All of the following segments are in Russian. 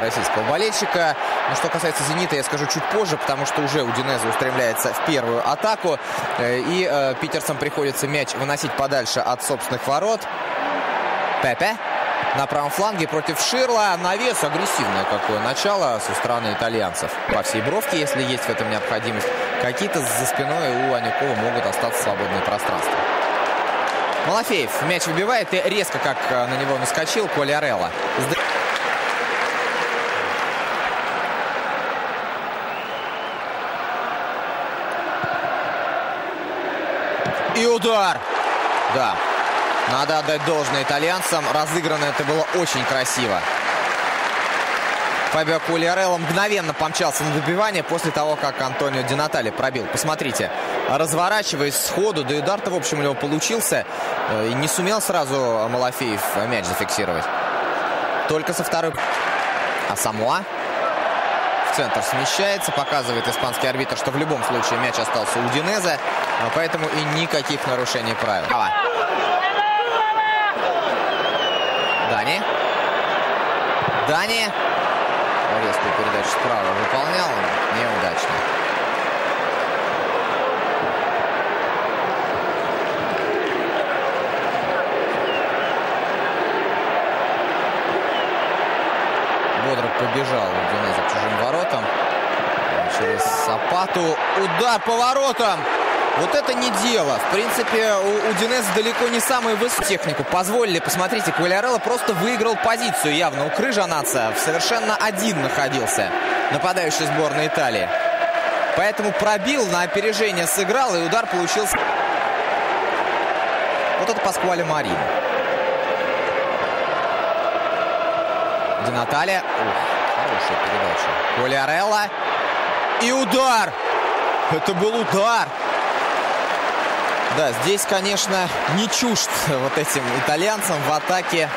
российского болельщика. Но что касается «Зенита», я скажу чуть позже, потому что уже Удинезе устремляется в первую атаку. И питерцам приходится мяч выносить подальше от собственных ворот. Пепе на правом фланге против Ширла. Навес, агрессивное какое начало со стороны итальянцев. По всей бровке, если есть в этом необходимость. Какие-то за спиной у Анюкова могут остаться свободные пространства. Малафеев мяч выбивает и резко, как на него наскочил Квалиарелла. И удар! Да. Надо отдать должное итальянцам. Разыграно это было очень красиво. Фабио Квалиарелла мгновенно помчался на добивание после того, как Антонио Ди Натале пробил. Посмотрите, разворачиваясь сходу, да и удар-то, в общем, у него получился. И не сумел сразу Малафеев мяч зафиксировать. Только со второй. А Самоа в центр смещается. Показывает испанский арбитр, что в любом случае мяч остался у Удинезе. Поэтому и никаких нарушений правил. Дани. Дани. Резкую передачу справа выполнял. Неудачно. Бодро побежал Удинезе к чужим воротам. Через Сапату. Удар по воротам. Вот это не дело. В принципе, у Удинезе далеко не самую высокую технику позволили. Посмотрите, Квалиарелла просто выиграл позицию явно. У Крыжанаца совершенно один находился нападающий сборной Италии. Поэтому пробил, на опережение сыграл, и удар получился. Вот это Паскуале Марина. Ди Натале. Хорошая передача. Квалиарелла. И удар! Это был удар! Да, здесь, конечно, не чужд вот этим итальянцам в атаке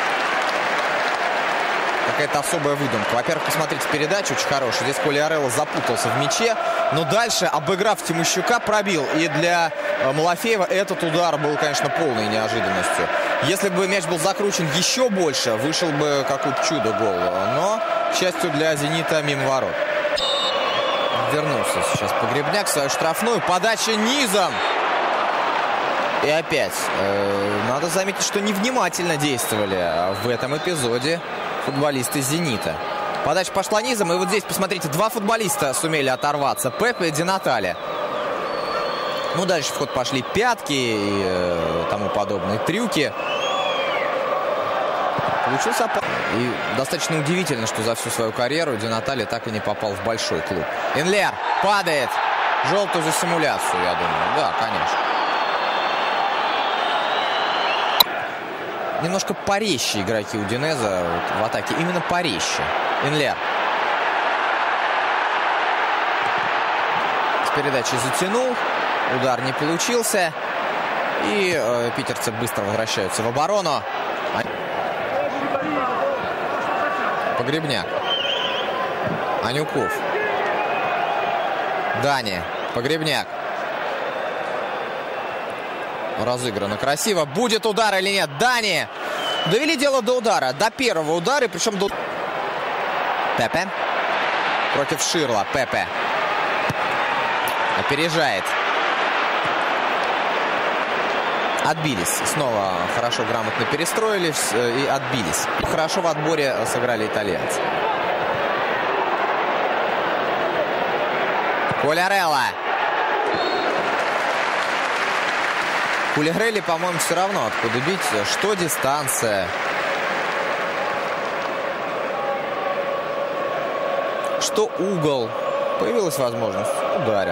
какая-то особая выдумка. Во-первых, посмотрите передачу, очень хорошая. Здесь Квалиарелла запутался в мяче, но дальше, обыграв Тимощука, пробил. И для Малафеева этот удар был, конечно, полной неожиданностью. Если бы мяч был закручен еще больше, вышел бы какое-то чудо-гол. Но, к счастью для «Зенита», мимо ворот. Вернулся сейчас Погребняк в свою штрафную. Подача низом. И опять, надо заметить, что невнимательно действовали в этом эпизоде футболисты «Зенита». Подача пошла низом, и вот здесь, посмотрите, два футболиста сумели оторваться. Пепе и Ди Натале. Ну, дальше в ход пошли пятки и тому подобные трюки. Получился опасный. И достаточно удивительно, что за всю свою карьеру Ди Натале так и не попал в большой клуб. Энлер падает. Желтую за симуляцию, я думаю. Да, конечно. Немножко порезче игроки Удинезе в атаке. Именно порезче. Энлер. С передачи затянул. Удар не получился. И питерцы быстро возвращаются в оборону. Погребняк. Анюков. Дани. Погребняк. Разыграно красиво. Будет удар или нет? Дани! Довели дело до удара. До первого удара. Причем до... Пепе. Против Ширла. Пепе. Опережает. Отбились. Снова хорошо, грамотно перестроились и отбились. Хорошо в отборе сыграли итальянцы. Квалиарелла. Квалиарелле, по-моему, все равно откуда бить. Что дистанция. Что угол. Появилась возможность. Ударил.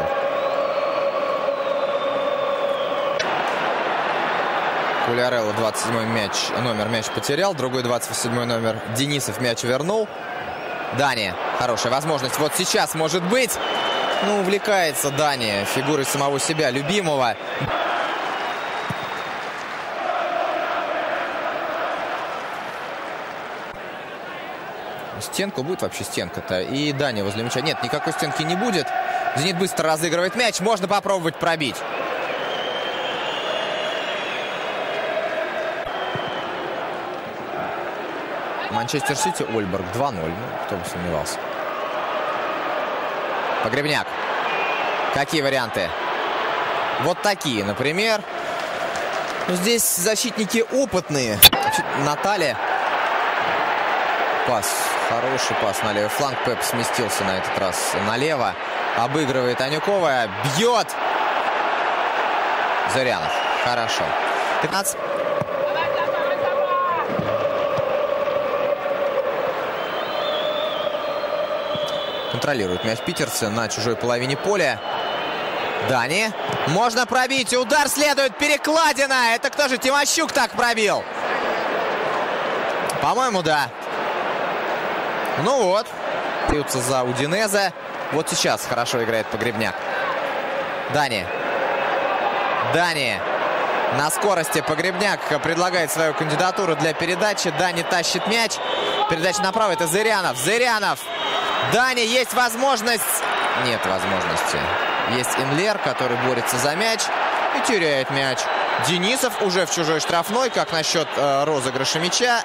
Квалиарелла 27-й номер мяч потерял. Другой 27-й номер Денисов мяч вернул. Дани. Хорошая возможность. Вот сейчас может быть. Ну, увлекается Дани фигурой самого себя, любимого. Стенку будет вообще стенка-то. И Дани возле мяча. Нет, никакой стенки не будет. «Зенит» быстро разыгрывает мяч. Можно попробовать пробить. Манчестер Сити, Ольберг 2-0. Ну, кто бы сомневался. Погребняк. Какие варианты? Вот такие, например. Но здесь защитники опытные. Наталья. Пас. Хороший пас на левый фланг. Пеп сместился на этот раз налево. Обыгрывает Анюкова. Бьет. Зырянов. Хорошо. 15. Контролирует мяч питерцы на чужой половине поля. Дани. Можно пробить. Удар следует. Перекладина. Это кто же? Тимощук так пробил. По-моему, да. Ну вот. Бьются за Удинезе. Вот сейчас хорошо играет Погребняк. Дани. Дани. На скорости Погребняк предлагает свою кандидатуру для передачи. Дани тащит мяч. Передача направо. Это Зырянов. Зырянов. Дани, есть возможность. Нет возможности. Есть Энлер, который борется за мяч и теряет мяч. Денисов уже в чужой штрафной. Как насчет розыгрыша мяча?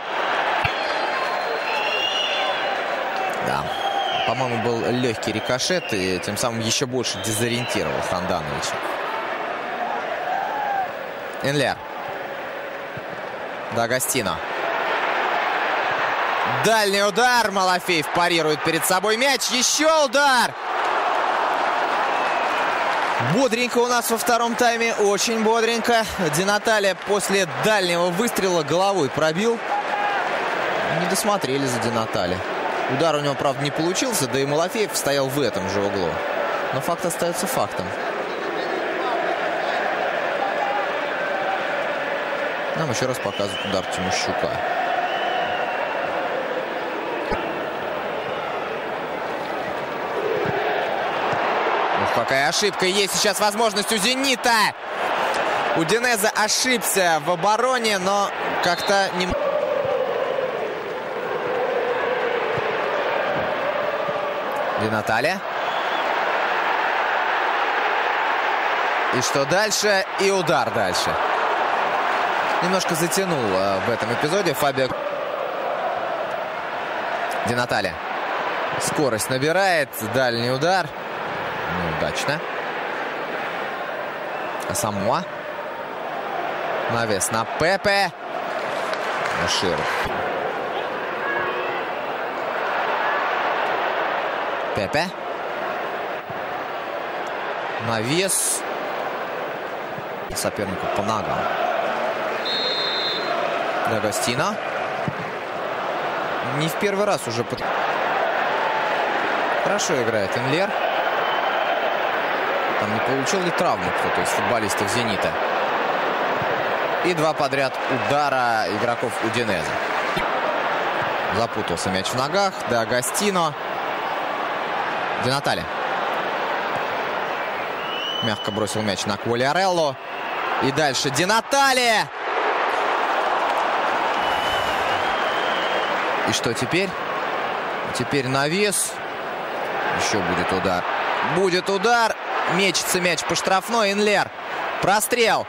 Да. По-моему, был легкий рикошет и тем самым еще больше дезориентировал Хандановича. Энлер. Д'Агостино. Дальний удар. Малафеев парирует перед собой мяч. Еще удар. Бодренько у нас во втором тайме. Очень бодренько. Ди Наталья после дальнего выстрела головой пробил. Не досмотрели за Ди Наталья. Удар у него, правда, не получился. Да и Малафеев стоял в этом же углу. Но факт остается фактом. Нам еще раз показывают удар Тимощука. Какая ошибка. Есть сейчас возможность у «Зенита». Удинезе ошибся в обороне, но как-то не... Ди Наталья. И что дальше? И удар дальше. Немножко затянул в этом эпизоде Фабио. Ди Наталья. Скорость набирает. Дальний удар. Неудачно. Асамуа. Навес на Пепе. Шир. Пепе. Навес. Сопернику по ногам. Д'Агостино. Не в первый раз уже. Хорошо играет Энлер. Там не получил ли травму кто-то из футболистов «Зенита». И два подряд удара игроков Удинезе. Запутался мяч в ногах. Д'Агостино. Ди Наталья. Мягко бросил мяч на Квалиарелло. И дальше Ди Наталья. И что теперь? Теперь навес. Еще будет удар. Будет удар. Мечется мяч по штрафной. Энлер. Прострел.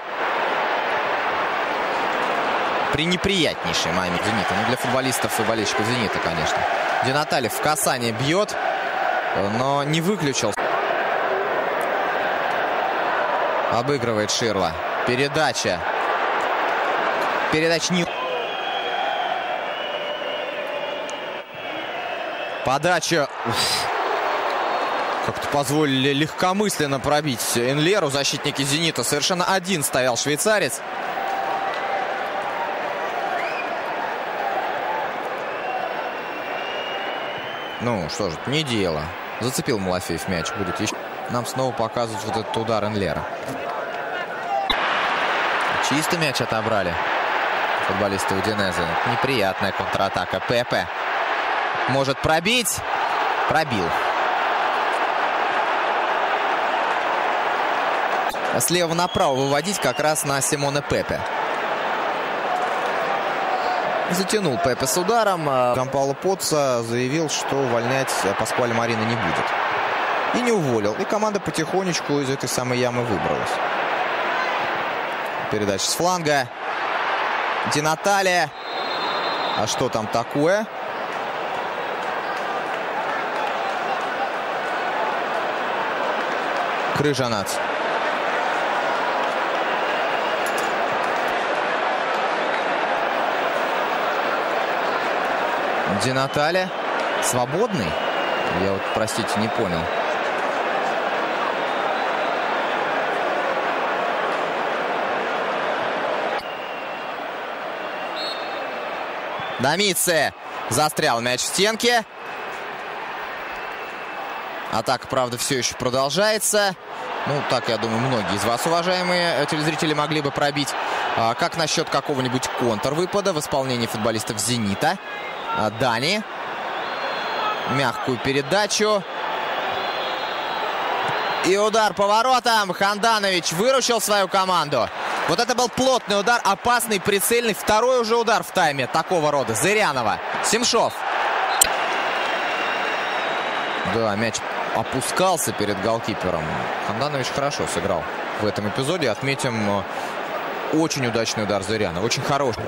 Пренеприятнейший момент «Зенита». Ну, для футболистов и болельщиков «Зенита», конечно. Ди Наталья в касание бьет, но не выключил. Обыгрывает Ширла. Передача. Передача не... Подача. Как-то позволили легкомысленно пробить Энлеру. Защитники «Зенита». Совершенно один стоял швейцарец. Ну, что же, не дело. Зацепил Малафеев мяч. Будет еще. Нам снова показывают вот этот удар Энлера. Чисто мяч отобрали футболисты Удинезе. Неприятная контратака. Пепе может пробить. Пробил. Слева направо выводить как раз на Симоне Пепе. Затянул Пепе с ударом. Жан-Пауло Поцца заявил, что увольнять Паскуале Марина не будет. И не уволил. И команда потихонечку из этой самой ямы выбралась. Передача с фланга. Ди Наталья. А что там такое? Крыжанац. Ди Натале. Свободный? Я вот, простите, не понял. Домице. Застрял мяч в стенке. Атака, правда, все еще продолжается. Ну, так, я думаю, многие из вас, уважаемые телезрители, могли бы пробить. Как насчет какого-нибудь контрвыпада в исполнении футболистов «Зенита»? Дани. Мягкую передачу. И удар по воротам. Ханданович выручил свою команду. Вот это был плотный удар, опасный, прицельный. Второй уже удар в тайме такого рода. Зырянова. Семшов. Да, мяч опускался перед голкипером. Ханданович хорошо сыграл в этом эпизоде. Отметим очень удачный удар Зырянова. Очень хороший.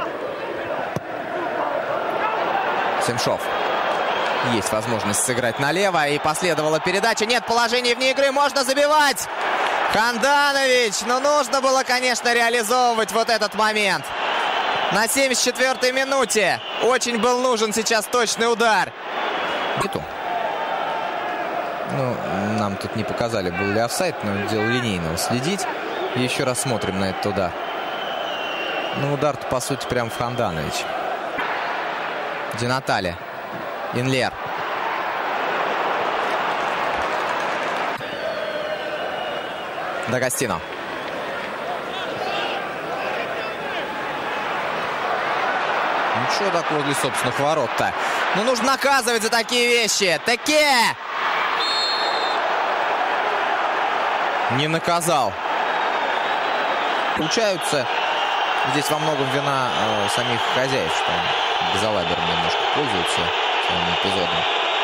Семшов. Есть возможность сыграть налево. И последовала передача. Нет положения вне игры. Можно забивать. Ханданович. Но нужно было, конечно, реализовывать вот этот момент. На 74-й минуте. Очень был нужен сейчас точный удар. Ну, нам тут не показали, был ли офсайд, но дело линейного следить. И еще раз смотрим на этот удар. Ну, удар-то, по сути, прям в Ханданович. Ди Натале. Инлер. Д'Агостино. Ничего так возле собственных ворот-то. Ну, нужно наказывать за такие вещи. Теке! Не наказал. Получаются. Здесь во многом вина самих хозяев, что безалаберно немножко пользуются своим эпизодом.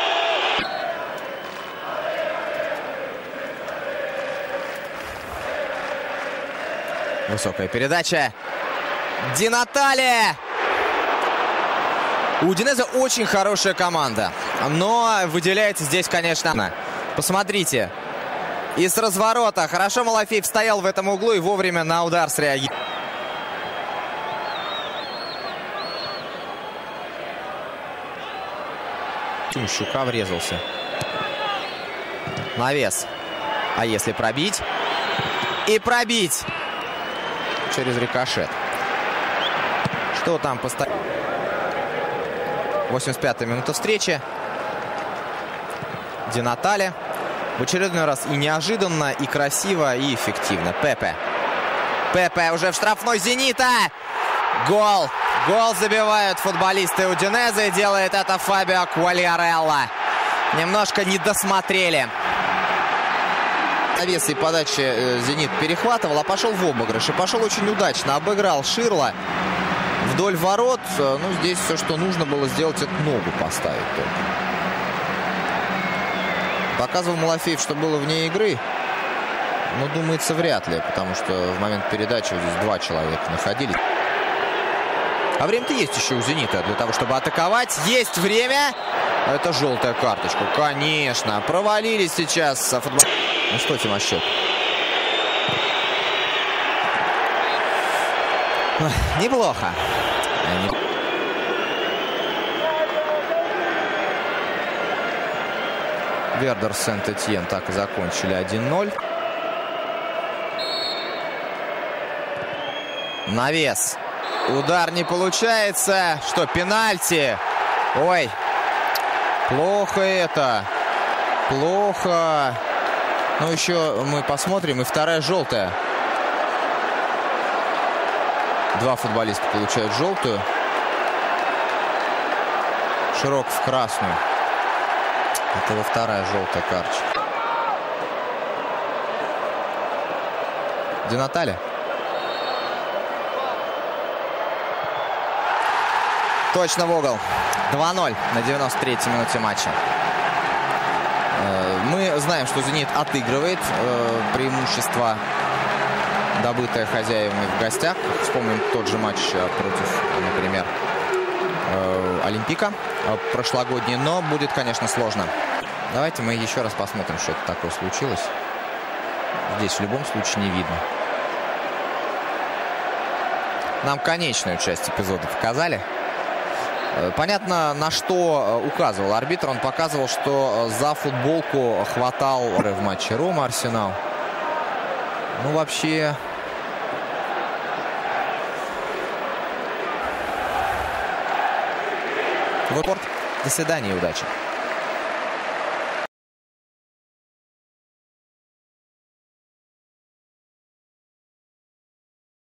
Высокая передача. Ди Натале. У Удинезе очень хорошая команда. Но выделяется здесь, конечно. Посмотрите. И с разворота. Хорошо Малафеев стоял в этом углу и вовремя на удар среагировал. Щука врезался. Навес. А если пробить? И пробить. Через рикошет. Что там постоянно? 85-я минута встречи. Ди Натале. В очередной раз и неожиданно, и красиво, и эффективно. Пепе. Пепе уже в штрафной «Зенита». Гол. Гол забивают футболисты Удинезе. Делает это Фабио Квальярелла. Немножко не досмотрели. Навес и подачи «Зенит» перехватывал, а пошел в обыгрыш. И пошел очень удачно. Обыграл Ширла вдоль ворот. Ну, здесь все, что нужно было сделать, это ногу поставить только. Показывал Малафеев, что было вне игры. Но, думается, вряд ли. Потому что в момент передачи вот здесь два человека находились. А время-то есть еще у «Зенита» для того, чтобы атаковать. Есть время. Это желтая карточка. Конечно. Провалились сейчас. Ну что, Тимощук? Неплохо. Вердер Сент-Этьен так и закончили 1-0. Навес. Удар не получается. Что, пенальти? Ой. Плохо это. Плохо. Ну, еще мы посмотрим. И вторая желтая. Два футболиста получают желтую. Широков красную. Это его вторая желтая карточка. Ди Натале. Точно в угол. 2-0 на 93-й минуте матча. Мы знаем, что «Зенит» отыгрывает преимущество, добытое хозяевами в гостях. Вспомним тот же матч против, например, Олимпика прошлогодний, но будет, конечно, сложно. Давайте мы еще раз посмотрим, что это такое случилось. Здесь в любом случае не видно. Нам конечную часть эпизода показали. Понятно, на что указывал арбитр. Он показывал, что за футболку хватал в матче Рома-Арсенал. Ну, вообще... Вот, до свидания и удачи.